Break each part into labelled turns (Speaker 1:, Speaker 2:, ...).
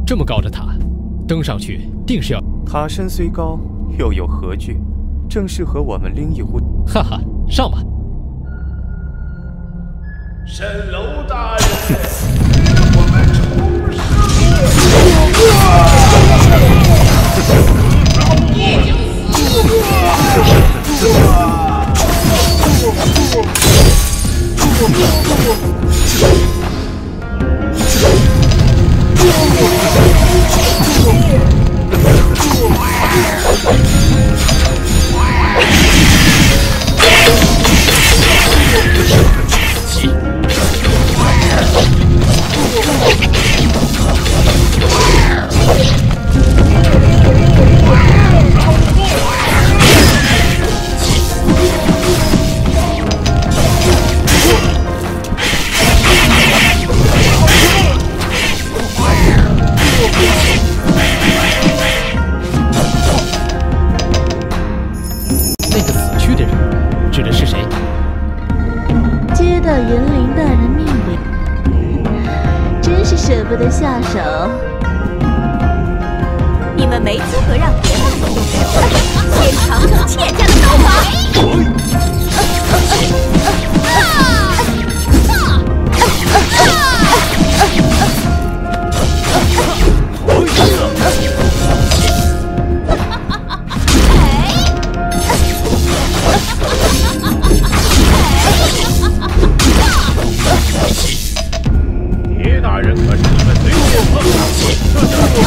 Speaker 1: 这么高的塔，登上去定是要……
Speaker 2: 塔身虽高，又有何惧？正适合我们拎一壶。
Speaker 1: 哈哈，上吧。
Speaker 3: 蜃楼大人，我们出师你就死
Speaker 1: 那个死去的人指的是谁？
Speaker 4: 接到云林大人命令，真是舍不得下手。
Speaker 5: 你们没资格让别人动手，先尝尝妾家的刀法。
Speaker 3: 铁大人可是你们随便碰的，这叫做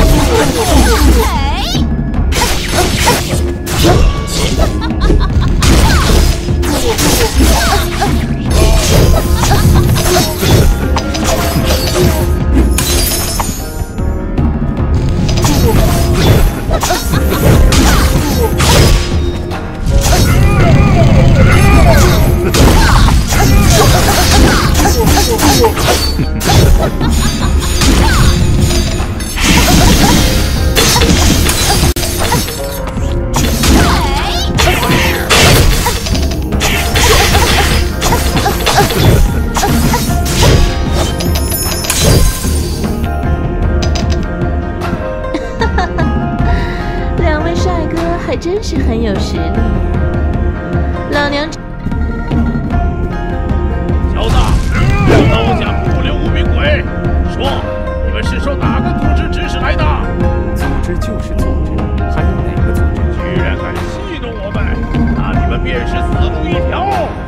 Speaker 4: 两位帅哥还真是很有实力，老娘。
Speaker 3: 小子，刀下不留无名鬼，说你们是受哪个组织指使来的？
Speaker 2: 组织就是组织，还有哪个组织？
Speaker 3: 居然敢戏弄我们，那你们便是死路一条！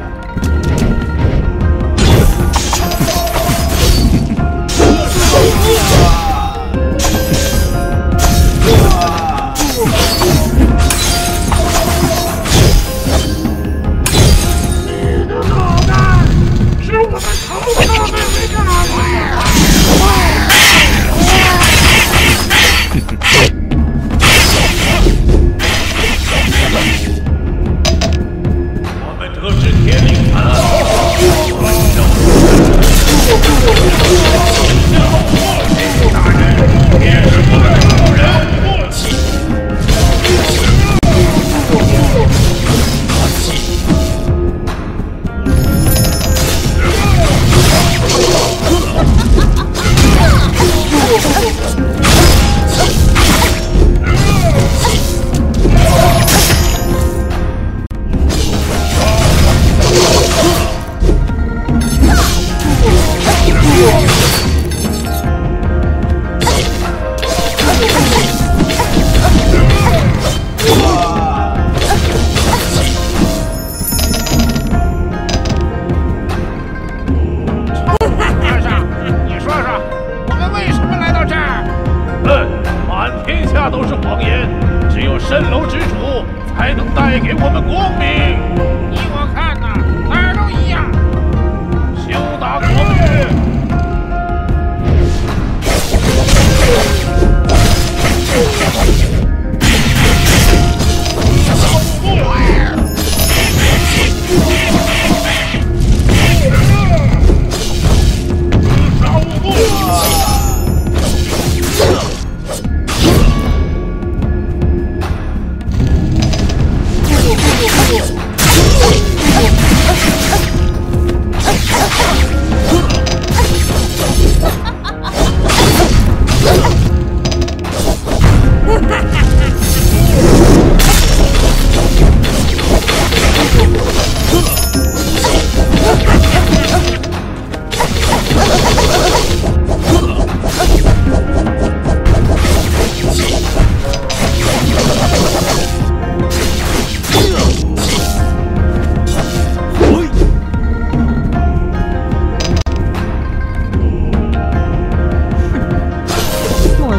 Speaker 3: 都是谎言，只有蜃楼之主才能带给我们光明。依我看呐，哪儿都一样。休打国语。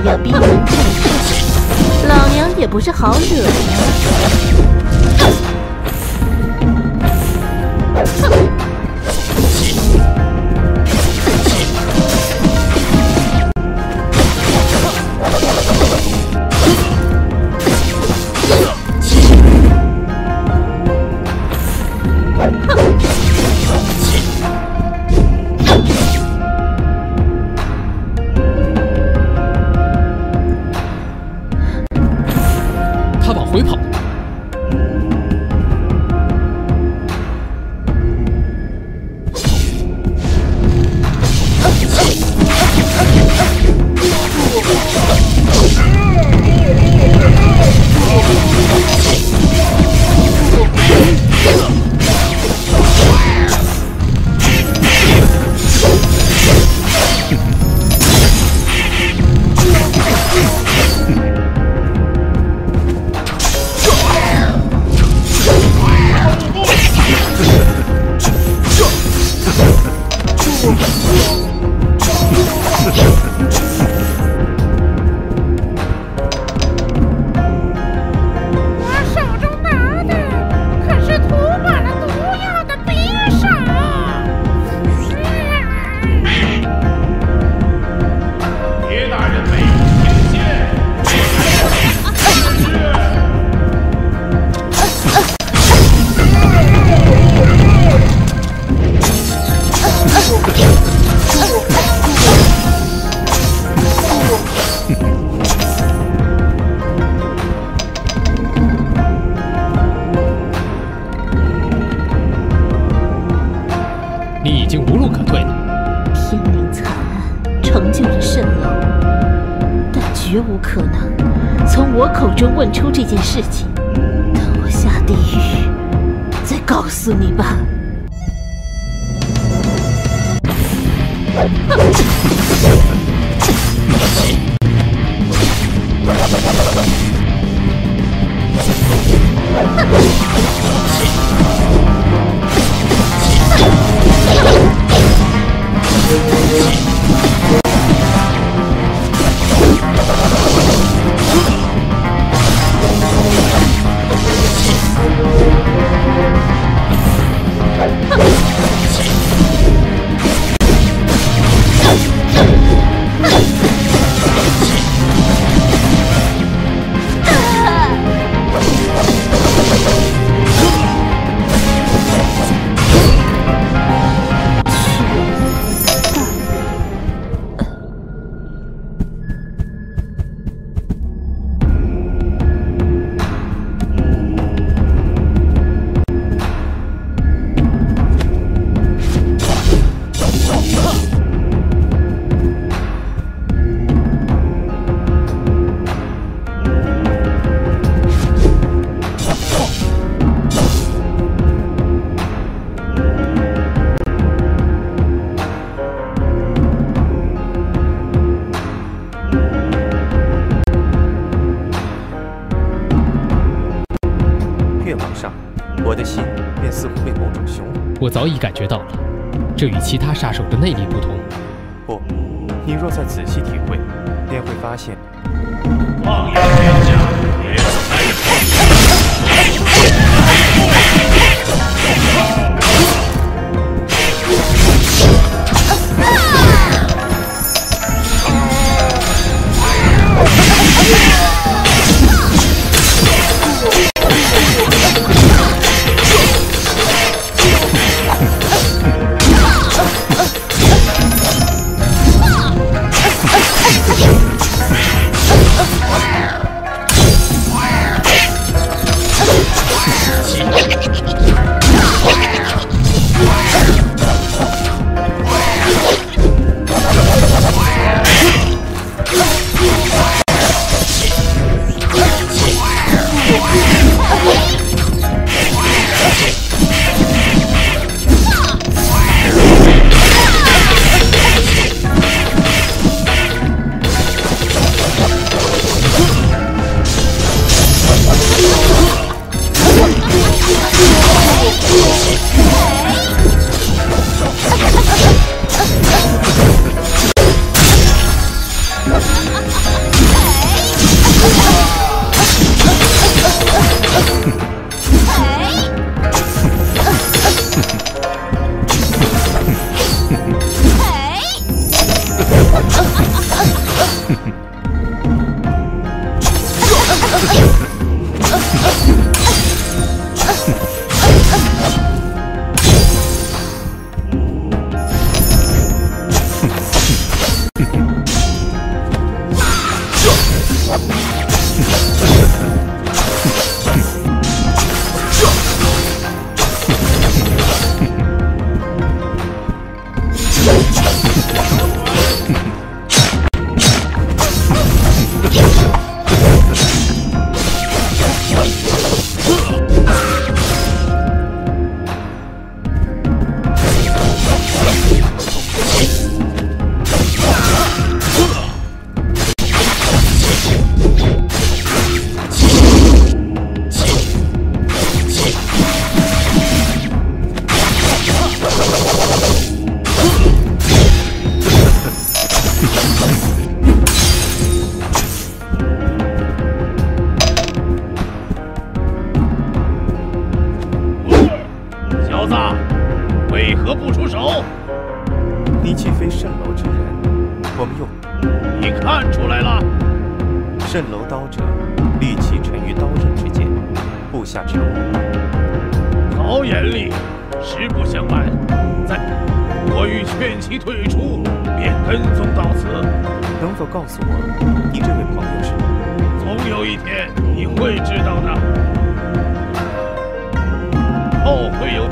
Speaker 4: 要闭门战阵，老娘也不是好惹呀。
Speaker 1: 他往回跑。你已经无路可退了。
Speaker 4: 天命惨案成就了蜃楼，但绝无可能从我口中问出这件事情。等我下地狱，再告诉你吧。
Speaker 2: 越往上，我的心便似乎被某种汹涌。
Speaker 1: 我早已感觉到了，这与其他杀手的内力不同。
Speaker 2: 不，你若再仔细体会，便会发现。
Speaker 3: 妄言天下，也要来为何不出手？
Speaker 2: 你岂非蜃楼之人？我们用。
Speaker 3: 你看出来了。
Speaker 2: 蜃楼刀者，利器沉于刀刃之间，部下沉默。
Speaker 3: 好眼力，实不相瞒，我欲劝其退出，便跟踪到此。
Speaker 2: 能否告诉我，你这位朋友是？
Speaker 3: 总有一天你会知道的。后会有。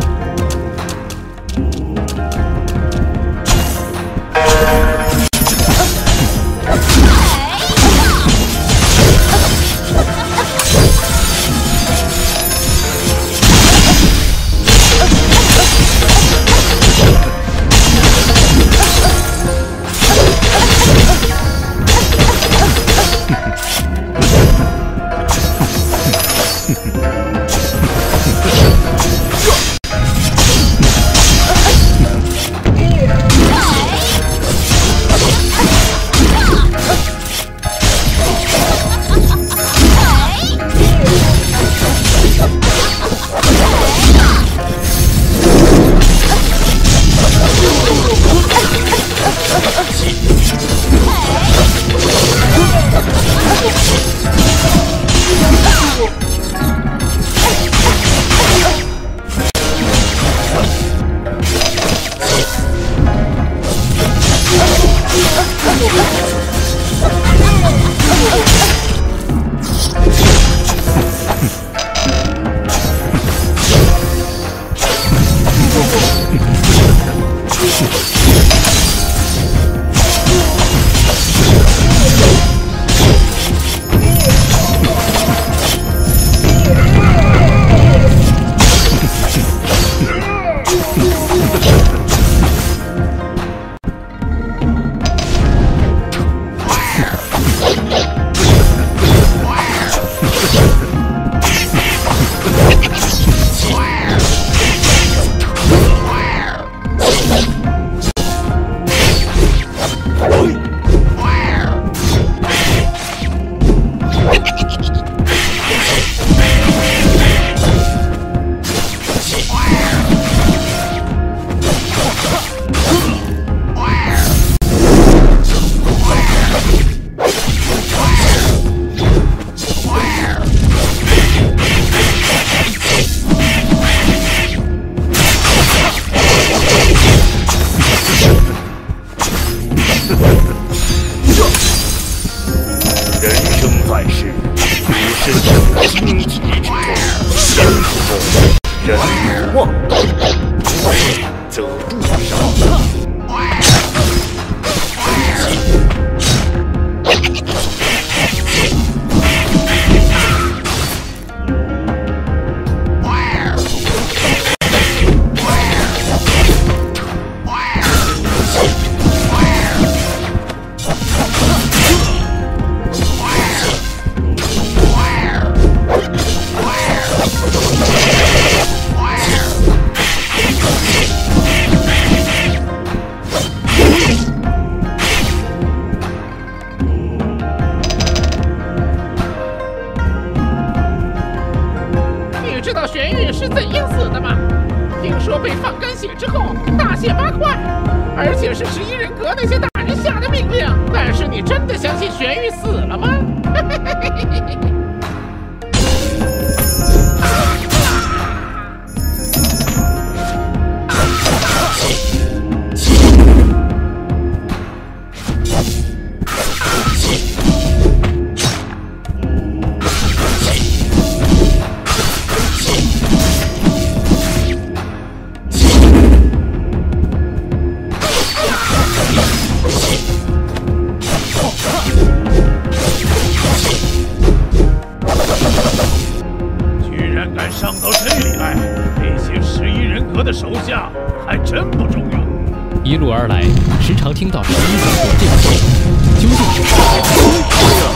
Speaker 6: 而且是11人格那些大人下的命令，但是你真的相信
Speaker 3: 居然敢上到这里来，那些11人格的手下还真不中用。
Speaker 1: 一路而来，时常听到11人格这个词，究竟是什么？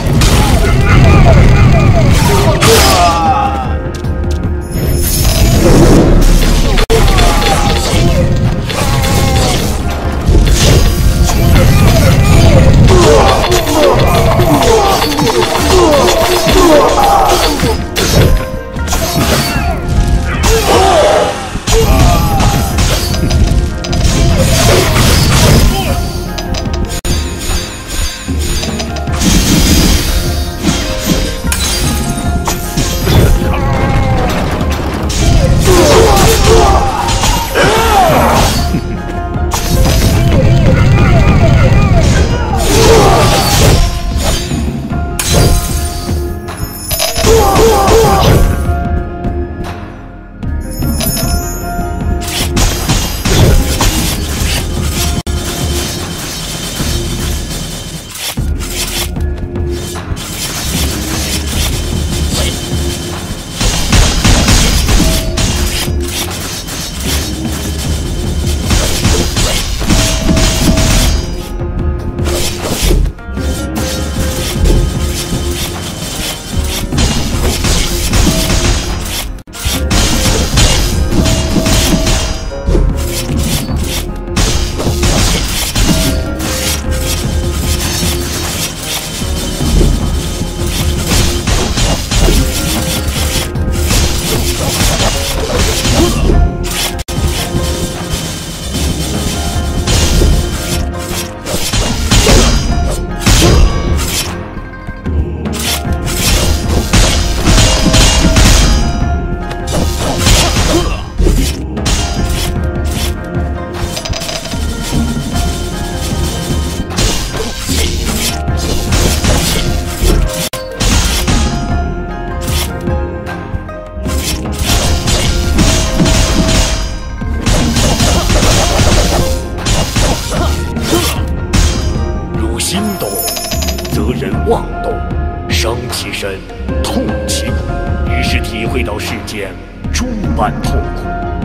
Speaker 6: 妄动，伤其身，痛其骨，于是体会到世间诸般痛苦。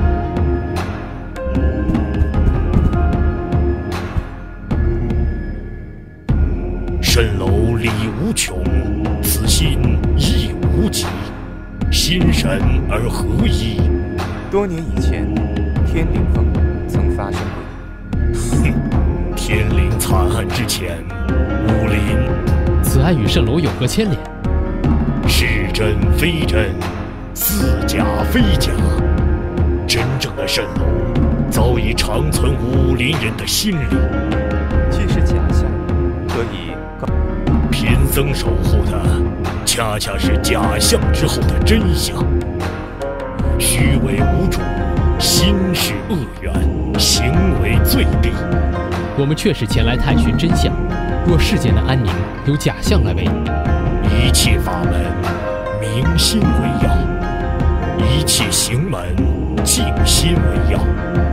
Speaker 6: 蜃楼理无穷，此心亦无极，心神而合一。
Speaker 2: 多年以前，天灵峰曾发生过。
Speaker 6: 天灵惨案之前，武林。
Speaker 1: 此案与蜃楼有何牵连？
Speaker 6: 是真非真，似假非假。真正的蜃楼早已长存武林人的心里。
Speaker 2: 既是假象，可以
Speaker 6: 贫僧守护的，恰恰是假象之后的真相。虚伪无主，心是恶缘，行为罪弊。
Speaker 1: 我们确实前来探寻真相。若世间的安宁由假象来维持，
Speaker 6: 一切法门明心为要，一切行门静心为要。